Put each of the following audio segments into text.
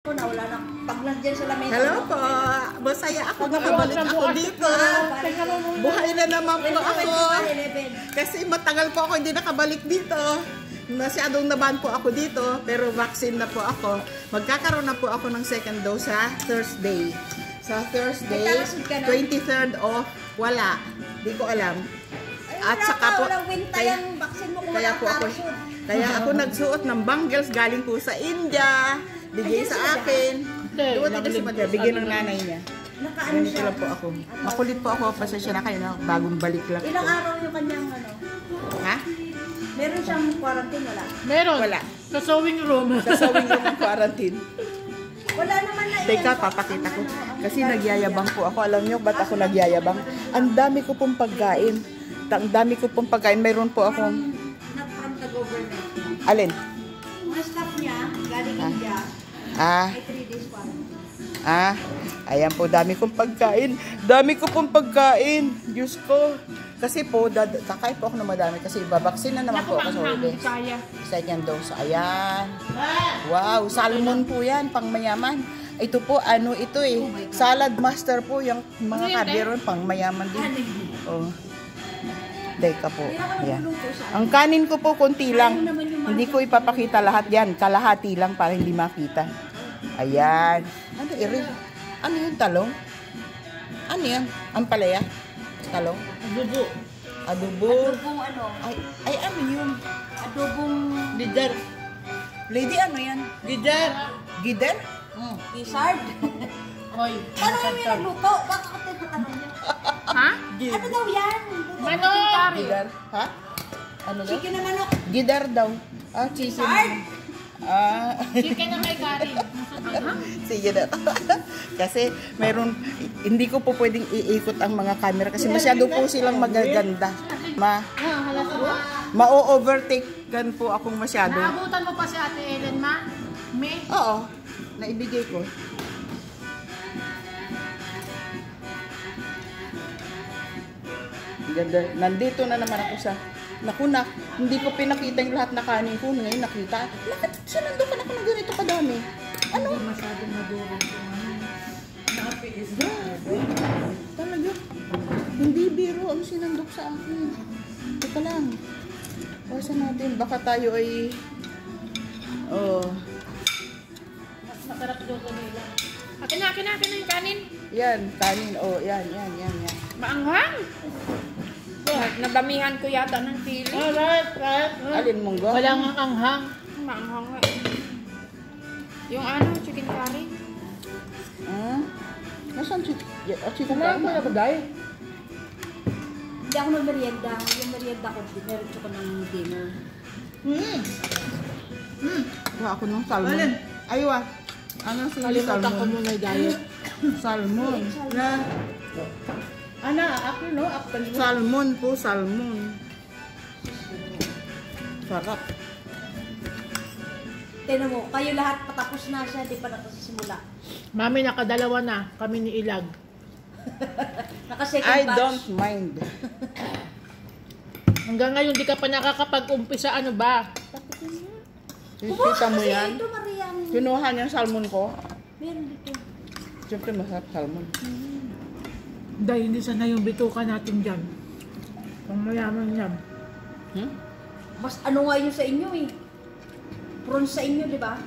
Wala na. Pag nandiyan sa lamesa. Hello po. Masaya ako. Nakabalik ako dito. Buhay na naman po ako. Kasi matagal po ako hindi nakabalik dito. Masyadong naban po ako dito. Pero vaccine na po ako. Magkakaroon na po ako ng second dose sa Thursday. Sa Thursday, 23rd of wala. Di ko alam. At saka po, kaya ako nagsuot ng bangles galing po sa India. Bigay sa akin. Duwat ito si Madra. Bigyan ng nanay niya. Ganito lang po ako. Makulit po ako. Pasensya na kayo na. Bagong balik lang. Ilang araw yung kanyang ano? Ha? Meron siyang quarantine, wala? Meron. Wala. Sa sewing room. Sa sewing room ng quarantine. Wala naman na Teka, papakita ko. Kasi nagyayabang po ako. Alam niyo ba't ako nagyayabang? Ang dami ko pong pagkain. Ang dami ko pong pagkain. Mayroon po akong... Not from the government. Alin? Mga staff niya, galing India. Ah. Ay, 3 days pa. Ayan po, dami kong pagkain. Dami ko pong pagkain. Diyos ko. Kasi po, kakain po ako ng madami kasi babaksin na naman po ako sa huli. Second dose. Ayan. Wow, salmon po yan, pang mayaman. Ito po, ano ito eh. Salad master po, yung mga kardiron, pang mayaman din. Oh. Teka po. Ayan. Ang kanin ko po, konti lang. Hindi ko ipapakita lahat yan. Kalahati lang para hindi makita. Ayan. Ano, ano yung talong? Ano yan? Ang palaya? Talong? Adobo. Adobo. Adobong ano? Ay ano yun? Adobong... Gider. Lady, ano yan? Gider. Gider? Gizzard? Hoy. Ano yung nagluto? Baka ka tinatanong niya. Ha? Ano daw yan? Manok. Gider. Ha? Ano daw? Chicken na manok. Gider daw. Chicken. Gizzard? Chicken na may kanin. Sige na. Kasi meron, hindi ko po pwedeng iikot ang mga camera kasi masyado po silang magaganda. Ma-overtake gan po akong masyado. Naabutan mo pa si Ate Ellen, ma? May? Oo, naibigay ko. Ganda. Nandito na naman ako sa nakunak. Hindi ko pinakita yung lahat na kanin ko. Ngayon nakita. Bakit sinandukan ako ng ganito kadami? Ano? Hindi masyadong madurog. Napiis na. Talaga. Hindi biro ang sinandok sa akin. Teka lang. Pasa natin. Baka tayo ay... Oh. Masarap doon ko nila. Akin na yung kanin. Yan, kanin. Oh, yan. Maanghang. Nabamihan ko yata ng pili. Right. Alin mong go? Walang anghang. Maanghang nga. Yung ano, chicken curry. Nasaan chicken Kumain ko na ba, Day? Hindi ako nag-merienda. Yung merienda ko, meron ko ng dinner. Kuha ako ng salmon. Aywa. Ano si Kalimutan ko salmon? muna yung diet. Salmon. Ako no? Salmon po, salmon. Sarap. Tignan mo, kayo lahat patapos na siya, di pa nakasimula. Mami, nakadalawa na kami ni Ilag. Naka-second I batch. don't mind. Hanggang ngayon, di ka pa nakakapag-umpisa, ano ba? Kita mo yan? Ito, Maria. Kinuha niya yung salmon ko. Meron dito. Siyempre masarap salmon. Dahil hindi sana yung bituka natin dyan. Pang mayaman yan. Mas ano nga yun sa inyo eh. Prawns sa inyo, di ba?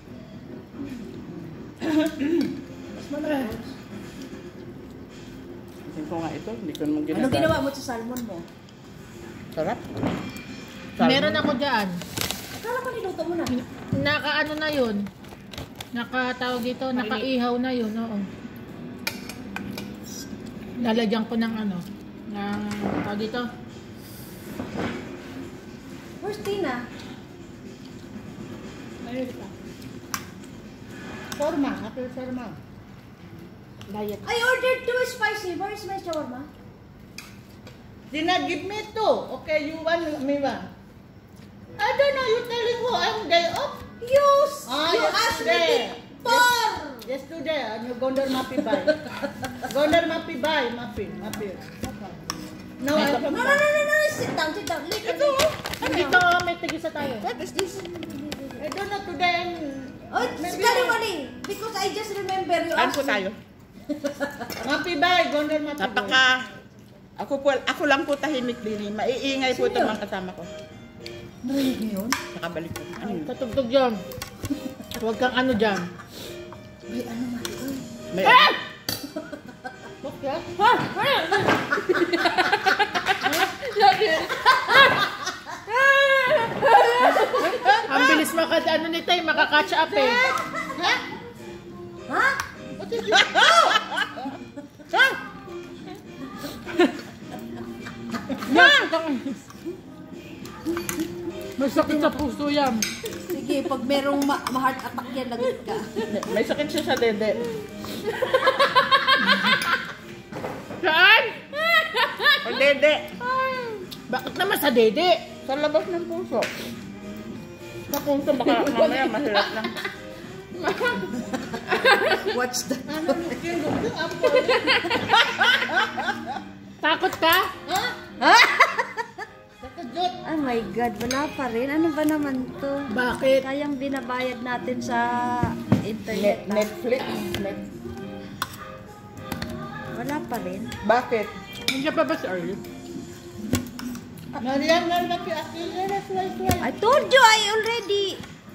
Mas malapos. Ito nga ito, hindi ko naman ginagawa. Anong ginawa mo sa salmon mo? Sarap. Meron ako dyan. Akala ko niluto mo na. Naka-ano na yun. Nakatawag dito, nakaihaw na yun. Oo. Lalagyan ko ng ano. Ng tawag dito. Where's Tina? Ayun ka. Forma, apple forma. Diet. I ordered 2 spicy. Where is my shawarma? Did not give me two. Okay, you want me one? I don't know, you telling who I'm day off? You Yesterday. asked me before. Yesterday, ano Gondar Mapi buy. Gondar Mapi buy, Mapi. No, No. Sit down. Ito. Dito, may tigisa tayo. What is this? I don't know today. Oh, it's Kaliwali. Because very Kain po awesome. tayo. Mapibay, gondol mapibay. Ako lang po tahimik din. Maiingay po itong mga kasama ko. Narinig niyo yun? Nakabalik ko. Ano yun? Patugtog dyan. Huwag kang ano dyan. May ano Maricol? May Okay. Ang bilis ano ni Tay, makakatch up eh. Ha? May sakit sa puso yan. Sige, pag merong ma-heart attack yan, lagot ka. May sakit siya sa dede. Saan? Sa dede. Bakit naman sa dede? Sa labas ng puso. Sa puso baka mamaya mahirap lang. Watch that. Takot ka? Oh my God, wala pa rin. Ano ba naman to? Bakit? Kayang binabayad natin sa internet. Netflix. Wala pa rin. Bakit? Hindi pa ba si Arlie? I told you, I already.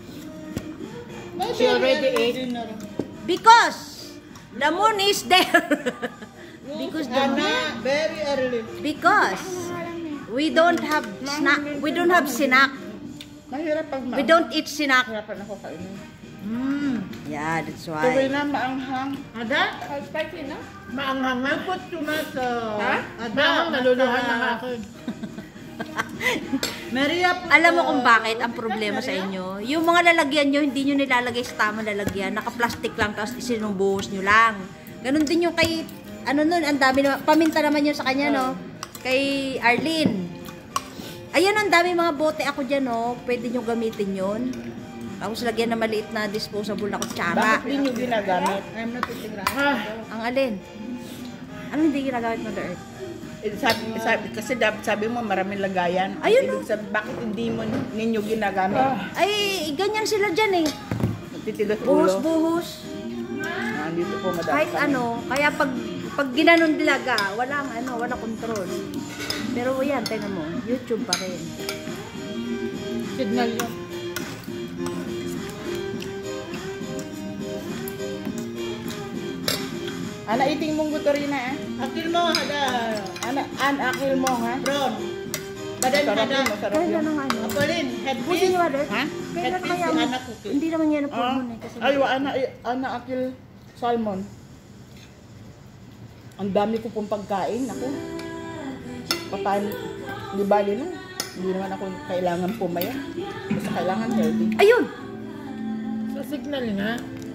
She already ate. Because the moon is there. Because the moon. Very early. Because we don't have snack. We don't have snack. Mahirap pag We don't eat snack. Mahirapan ako kainin. Yeah, that's Tuloy why. na maanghang. Ada? Spicy na? Maanghang na. Put tomato. Ha? Maanghang, naluluhan na ako. Alam mo kung bakit ang problema sa inyo? Yung mga lalagyan nyo, hindi nyo nilalagay sa tamang lalagyan. Naka-plastic lang, tapos isinubuhos nyo lang. Ganon din yung kay, ano nun, ang dami naman, paminta naman yun sa kanya, no? Kay Arlene. Ayun, ang dami mga bote ako dyan, no? Pwede nyo gamitin yun. Tapos lagyan na maliit na disposable na kutsara. Bakit din yung ginagamit? Ang alin? Ano hindi ginagamit Mother Earth? Kasi sabi mo maraming lagayan. Ayun, Ibig sabihin, bakit hindi mo ninyo ginagamit? Ay, ganyan sila dyan eh. Titilos ulo. Buhos-buhos. Andito po madami. Kahit ano, kaya pag ginanon dilaga, walang control. Pero yan, tingnan mo, YouTube pa rin. Signal yun. Ana iting mong gutorina Akil mo, hada. akil mo ha. Ron. Badan Sarap hada. yun, masarap Kaya yun. ng ano. Apalin, Pusin headpiece. niyo, Mother. Ha? Kaya Headpiece kaya si mo. anak ko. Hindi naman yan ang Ah, pulmon eh. Kasi ay, ana akil salmon. Ang dami ko pong pagkain. Ako. Paano? Di bali na. Hindi naman ako kailangan pumaya. Basta kailangan healthy. ayun! Sa signal nga.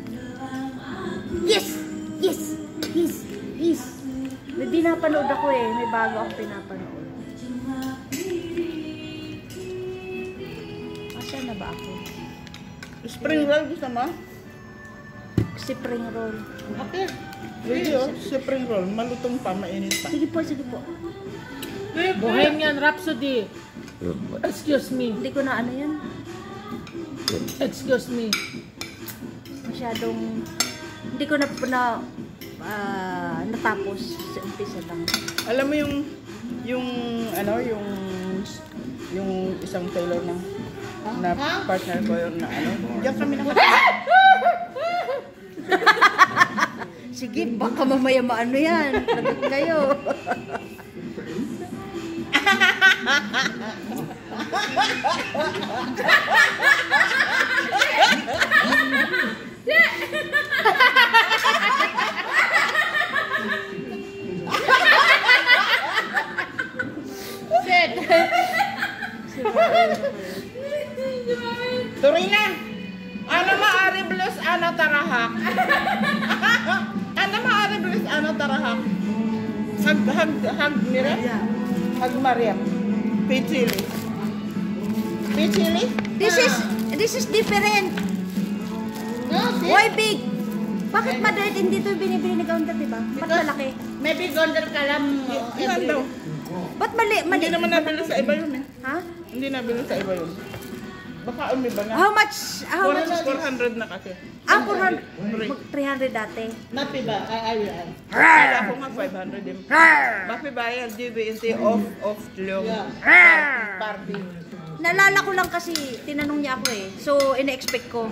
Yes! Yes! Yes! Yes! May pinapanood ako eh. May bago akong pinapanood. Asan na ba ako? Spring roll gusto mo? Spring roll. Akil. Video, spring roll. Malutong pa, mainit pa. Sige po, sige po. Bohemian Rhapsody. Excuse me. Hindi ko na ano yan. Excuse me. Masyadong hindi ko na natapos sa umpisa lang. Alam mo yung isang tailor na partner ko yun na ano. Diyan kami Sige, baka mamaya maano yan. Lagot kayo. Turina! Ano maaari bless ano tarahak? Ano maaari bless ano tarahak? Hag Miriam? Hag Mariam. Pichili. Pichili? This is different. Why big? Bakit Mother hindi ito binibili ni Gaunta, diba? Ba't malaki? Maybe gondol ka lang. Yan daw. Ba't mali? Hindi naman nabili sa iba yun eh. Ha? Hindi nabili sa iba yun. Baka umiba na. How much? 400 na kasi. 400. 300 dati. Napi ba? Ay. Kaya ako nga 500 din. Bakit bayad? GBNT off long. Party. Nalala ko lang kasi, tinanong niya ako eh. So, ina-expect ko.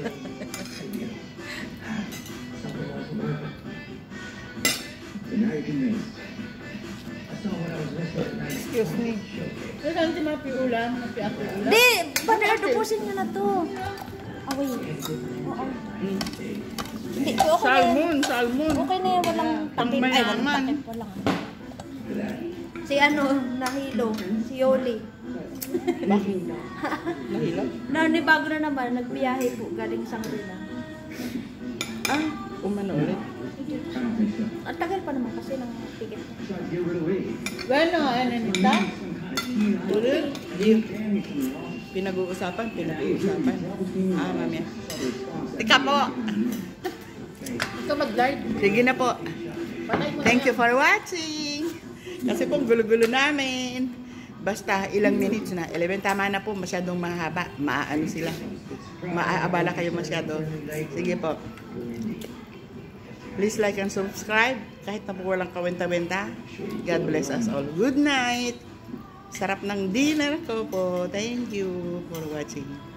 Excuse me. Saan si Mapi ulam? Mapi ako ulam? Di, Banal, dupusin niyo na to. Away. Oo. Hindi, okay na yan. Salmon. Okay na yan, walang takip. Ay, walang Pangmayaman. takip, walang. Si ano, nahilo. Si Yoli. Nahila? Nanibago na naman, nagbiyahe po, galing Sangrila. Umano ulit. Ang tagal pa naman kasi ng ticket. Bueno, ano nita? Ulit? Pinag-uusapan. Mamaya. Tika po. Ikaw mag-guard. Sige na po. Patay mo Thank you for watching. Kasi po, gulo-gulo namin. Basta ilang minutes na. 11 tama na po. Masyadong mahaba. Maaano sila. Maaabala kayo masyado. Sige po. Please like and subscribe. Kahit na po walang kawenta-wenta. God bless us all. Good night. Sarap ng dinner ko po. Thank you for watching.